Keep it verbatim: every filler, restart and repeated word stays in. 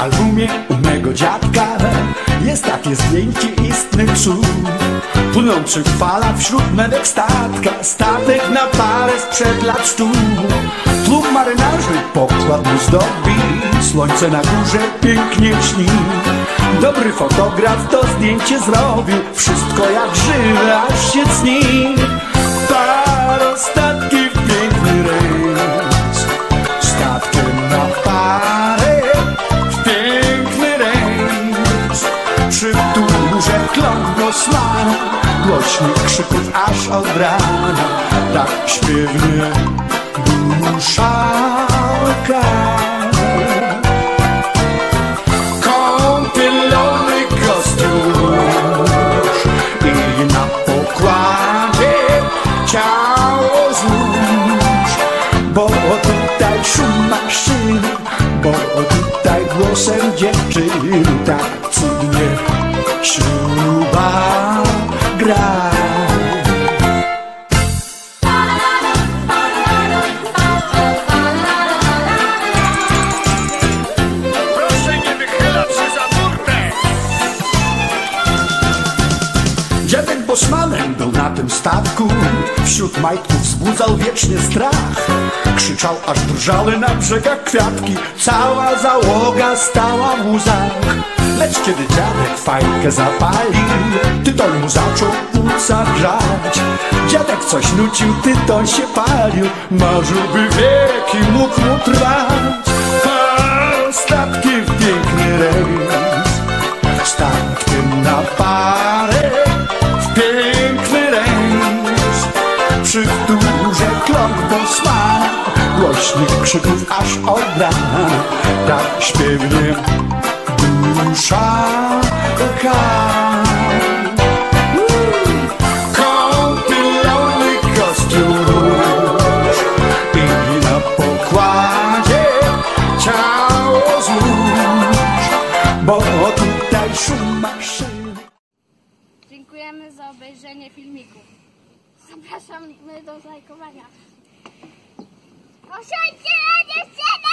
albumie u mego dziadka jest takie zdjęcie istny cud. Płynący fala wśród medek statka, statek na parę sprzed lat stu. Tłum marynarzy pokład mu zdobi, słońce na górze pięknie śni. Dobry fotograf to zdjęcie zrobił, wszystko jak żywe, aż się cni. Parostatki w piękny rejs, statkiem na parę w piękny rejs. Przy turze klątno smak, głośnych krzyków aż od rana, tak śpiewnie dusza łka. Kąpielowy kostiusz i na pokładzie ciało złóż, bo tutaj szum maszyny, bo tutaj głosem dziewczyny tak cudnie śruba gra. Proszę nie wychylać się za burtę! Dziadek bosmanem był na tym statku, wśród majtków wzbudzał wiecznie strach. Krzyczał, aż drżały na brzegach kwiatki, cała załoga stała w łzach. Lecz kiedy dziadek fajkę zapalił, tytoń mu zaczął płuca grzać. Dziadek coś nucił, tytoń się palił, marzyłby wieki mógł mu trwać. Statki w piękny rejs, statkiem na parę w piękny rejs. Przy wtórze klątwał smak, głośnych krzyków aż od rana, tak śpiewnie dusza łka. Kąpielowy kostiusz i na pokładzie ciało złóż, bo tutaj szum maszyny. Dziękujemy za obejrzenie filmiku. Zapraszamy do lajkowania. Osiądźcie dziewczyny!